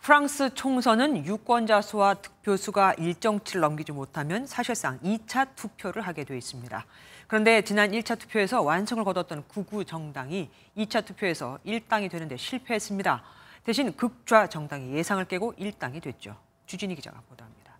프랑스 총선은 유권자 수와 득표수가 일정치를 넘기지 못하면 사실상 2차 투표를 하게 돼 있습니다. 그런데 지난 1차 투표에서 완승을 거뒀던 극우 정당이 2차 투표에서 1당이 되는데 실패했습니다. 대신 극좌 정당이 예상을 깨고 1당이 됐죠. 주진희 기자가 보도합니다.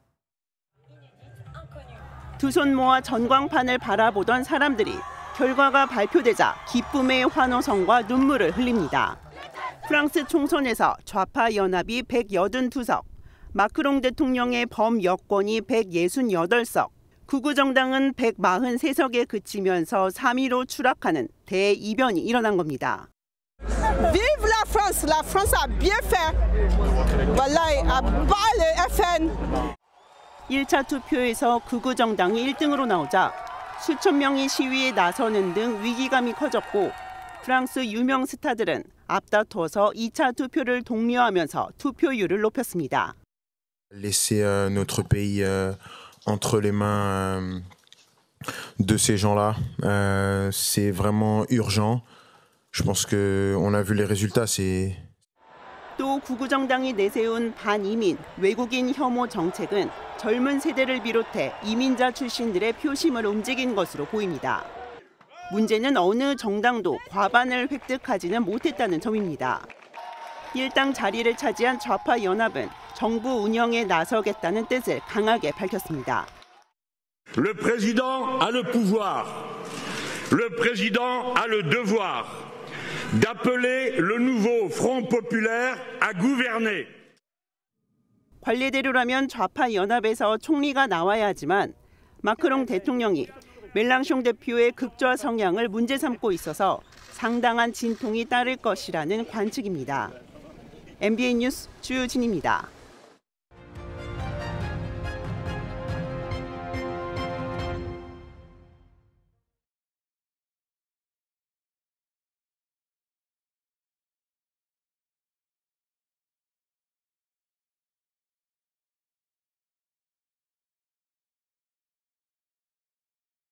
두 손 모아 전광판을 바라보던 사람들이 결과가 발표되자 기쁨의 환호성과 눈물을 흘립니다. 프랑스 총선에서 좌파 연합이 182석, 마크롱 대통령의 범여권이 168석, 극우 정당은 143석에 그치면서 3위로 추락하는 대이변이 일어난 겁니다. Vive la France a bien fait. Voilà, a bat le FN. 1차 투표에서 극우 정당이 1등으로 나오자 수천 명이 시위에 나서는 등 위기감이 커졌고 프랑스 유명 스타들은 앞다퉈서 2차 투표를 독려하면서 투표율을 높였습니다. Laisser notre pays entre les mains de ces gens-là, c'est vraiment urgent. Je pense qu'on a vu les résultats. 또 극우 정당이 내세운 반이민, 외국인 혐오 정책은 젊은 세대를 비롯해 이민자 출신들의 표심을 움직인 것으로 보입니다. 문제는 어느 정당도 과반을 획득하지는 못했다는 점입니다. 1당 자리를 차지한 좌파 연합은 정부 운영에 나서겠다는 뜻을 강하게 밝혔습니다. Le président a le pouvoir. Le président a le devoir d'appeler le nouveau Front populaire à gouverner. 관례대로라면 좌파 연합에서 총리가 나와야 하지만 마크롱 대통령이 멜랑숑 대표의 극좌 성향을 문제 삼고 있어서 상당한 진통이 따를 것이라는 관측입니다. MBN 뉴스 주진입니다.